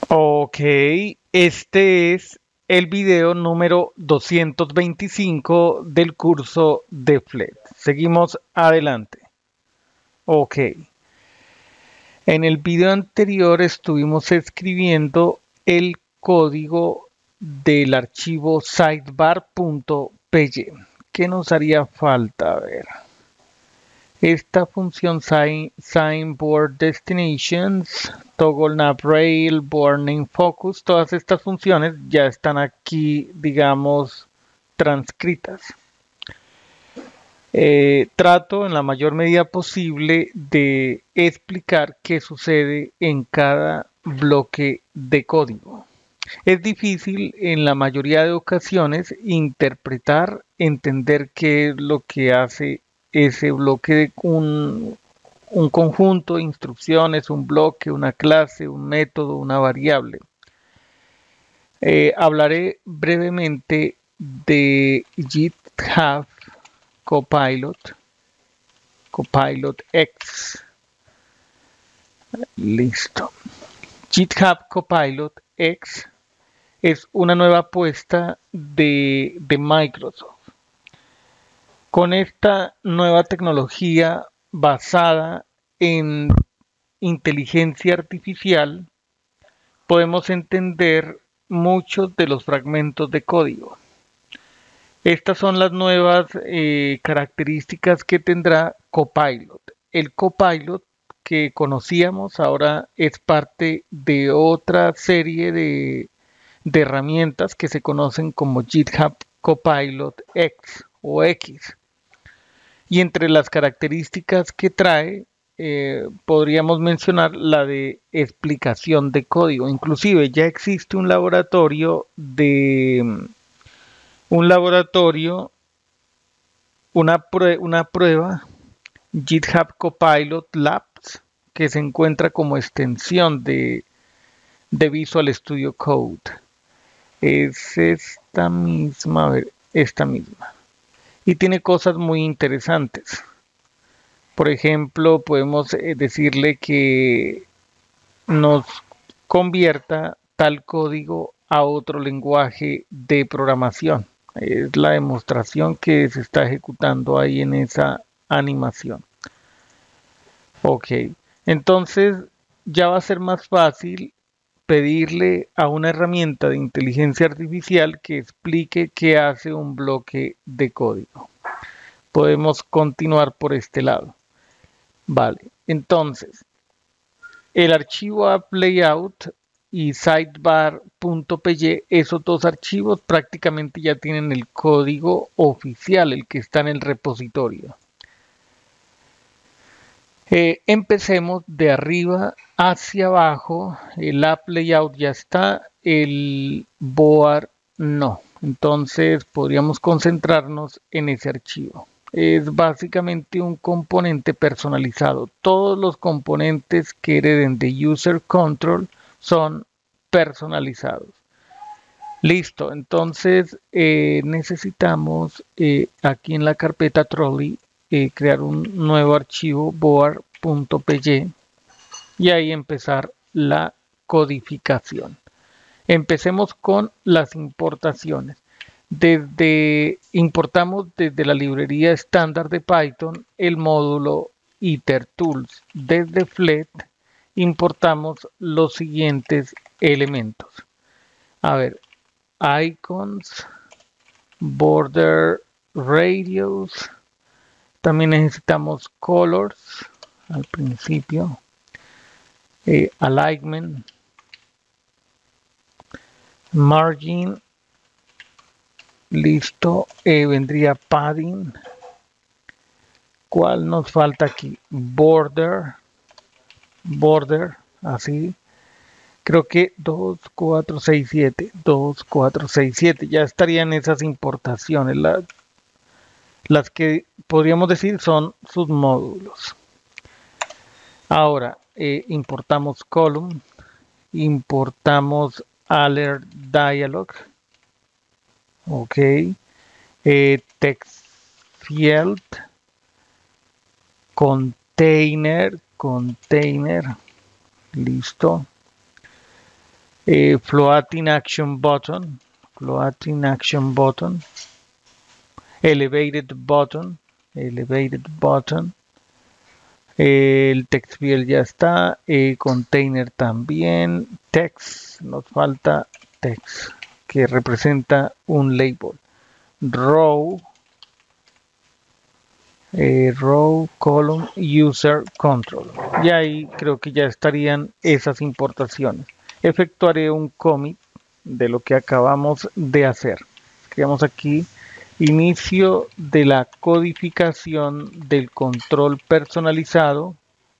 Ok, este es el video número 225 del curso de FLET. Seguimos adelante. Ok, en el video anterior estuvimos escribiendo el código del archivo sidebar.py. ¿Qué nos haría falta? A ver. Esta función sign board destinations, toggle nav rail, board name focus, todas estas funciones ya están aquí, digamos, transcritas. Trato en la mayor medida posible de explicar qué sucede en cada bloque de código. Es difícil en la mayoría de ocasiones interpretar, entender qué es lo que hace ese bloque de un conjunto de instrucciones, un bloque, una clase, un método, una variable. Hablaré brevemente de GitHub Copilot, Copilot X. Listo. GitHub Copilot X es una nueva apuesta de Microsoft. Con esta nueva tecnología basada en inteligencia artificial, podemos entender muchos de los fragmentos de código. Estas son las nuevas características que tendrá Copilot. El Copilot que conocíamos ahora es parte de otra serie de herramientas que se conocen como GitHub Copilot X o X. Y entre las características que trae, podríamos mencionar la de explicación de código. Inclusive ya existe un laboratorio, una prueba, GitHub Copilot Labs, que se encuentra como extensión de Visual Studio Code. Es esta misma, a ver, esta misma. Y tiene cosas muy interesantes. Por ejemplo, podemos decirle que nos convierta tal código a otro lenguaje de programación. Es la demostración que se está ejecutando ahí en esa animación. Ok, entonces ya va a ser más fácil pedirle a una herramienta de inteligencia artificial que explique qué hace un bloque de código. Podemos continuar por este lado. Vale, entonces, el archivo app layout y sidebar.py, esos dos archivos prácticamente ya tienen el código oficial, el que está en el repositorio. Empecemos de arriba hacia abajo. El app layout ya está, el board no. Entonces podríamos concentrarnos en ese archivo. Es básicamente un componente personalizado. Todos los componentes que hereden de user control son personalizados. Listo, entonces necesitamos aquí en la carpeta trolley crear un nuevo archivo board.py y ahí empezar la codificación. Empecemos con las importaciones. Importamos desde la librería estándar de Python el módulo itertools. Desde FLET importamos los siguientes elementos. A ver, icons, border radius, también necesitamos colors al principio, alignment, margin, listo, vendría padding. ¿Cuál nos falta aquí? Border, así. Creo que 2, 4, 6, 7, 2, 4, 6, 7. Ya estarían esas importaciones. Las que podríamos decir son sus módulos. Ahora, importamos column, importamos alert dialog, ok, text field, container, listo. Floating action button, floating action button, elevated button, elevated button. El text field ya está, container también, text, nos falta text, que representa un label. Row, row, column, user control. Y ahí creo que ya estarían esas importaciones. Efectuaré un commit de lo que acabamos de hacer. Escribamos aquí inicio de la codificación del control personalizado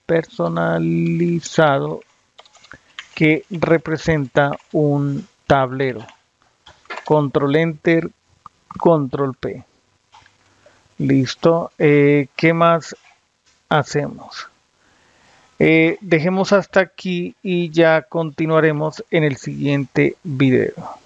que representa un tablero. Control Enter, Control P. Listo. ¿Qué más hacemos? Dejemos hasta aquí y ya continuaremos en el siguiente video.